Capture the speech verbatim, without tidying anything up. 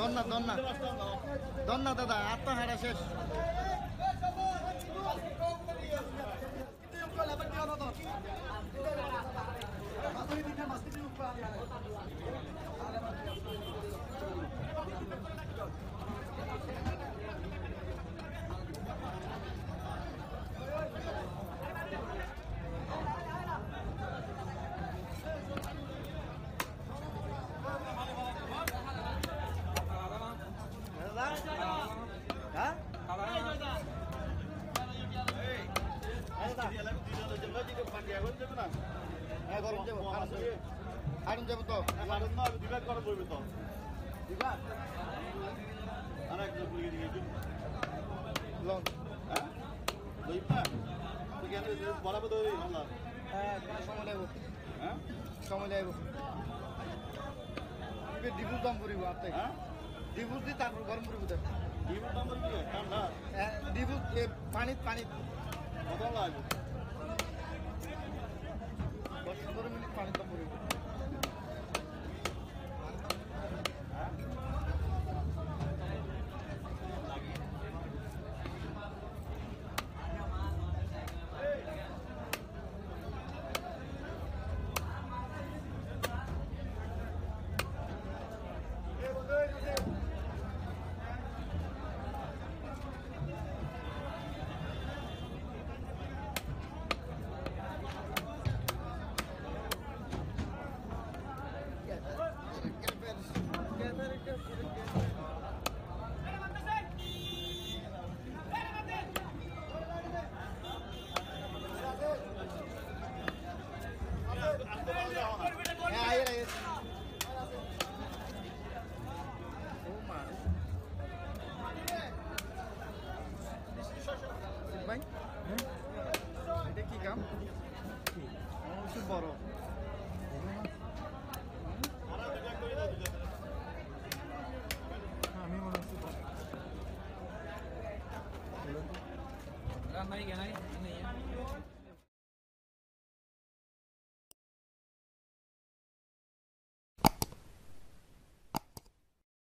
দন্না দন্না দন্না দাদা আত্মহারা শেষ hả? আড়ন যাবো তো আড়ন না দিবার করে বলবে তো দিবা আরে একটু বলে দিয়ে দিই লং হ্যাঁ লইবা তুই কেন বরাবর দই আল্লাহ হ্যাঁ সময় লাগবে হ্যাঁ সময় লাগবে ইবে ডিবুল দাম পড়িব আপনি হ্যাঁ ডিবুল দি তারপর গরম পড়িব তো ডিবুল দাম পড়িব ঠান্ডা হ্যাঁ ডিবুল পানি পানি কত লাগবে দশ পনেরো মিনিট পানি দাম পড়িব ভাই এটা কি কাম অবশ্যই বড় আমি মনে হচ্ছে রান্নাই কেনাই